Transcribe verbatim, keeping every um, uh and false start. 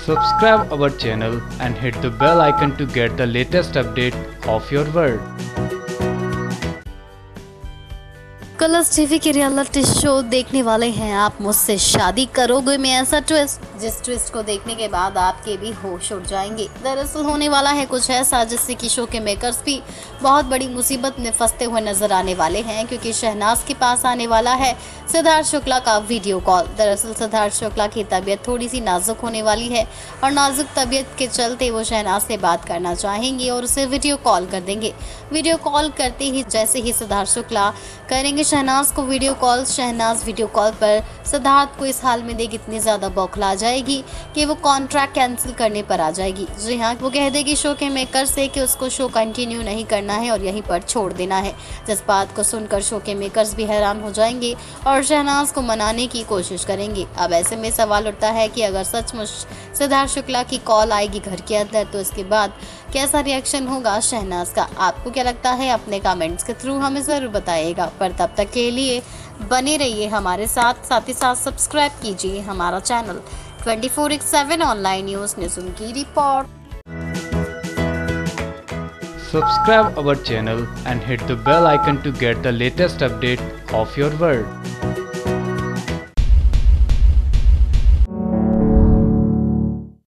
Subscribe our channel and hit the bell icon to get the latest update of your world. Colors TV के reality show देखने वाले हैं आप मुझसे शादी करोगे में ऐसा ट्विस्ट जिस ट्विस्ट को देखने के बाद आपके भी होश उड़ जाएंगे। दरअसल होने वाला है कुछ ऐसा जिससे कि शो के मेकर्स भी बहुत बड़ी मुसीबत में फंसते हुए नजर आने वाले हैं, क्योंकि शहनाज के पास आने वाला है सिद्धार्थ शुक्ला का वीडियो कॉल। दरअसल सिद्धार्थ शुक्ला की तबीयत थोड़ी सी नाजुक होने वाली है और नाजुक तबीयत के चलते वो शहनाज से बात करना चाहेंगे और उसे वीडियो कॉल कर देंगे। वीडियो कॉल करते ही जैसे ही सिद्धार्थ शुक्ला करेंगे शहनाज को video call, Shehnaz video call पर सिद्धार्थ को इस हाल में देख इतनी ज़्यादा बौखला जाएगी कि वो कॉन्ट्रैक्ट कैंसिल करने पर आ जाएगी। जी हाँ, वो कह देगी शो के मेकर से कि उसको शो कंटिन्यू नहीं करना है और यहीं पर छोड़ देना है। जिस बात को सुनकर शो के मेकर्स भी हैरान हो जाएंगे और शहनाज को मनाने की कोशिश करेंगे। अब ऐसे में सवाल उठता है कि अगर सचमुच सिद्धार्थ शुक्ला की कॉल आएगी घर के अंदर तो इसके बाद कैसा रिएक्शन होगा शहनाज का। आपको क्या लगता है अपने कमेंट्स के थ्रू हमें ज़रूर बताइएगा। पर तब तक के लिए बने रहिए हमारे साथ, साथ ही साथ सब्सक्राइब कीजिए हमारा channel twenty four by seven online news news की report. Subscribe our channel and hit the bell icon to get the latest update of your world.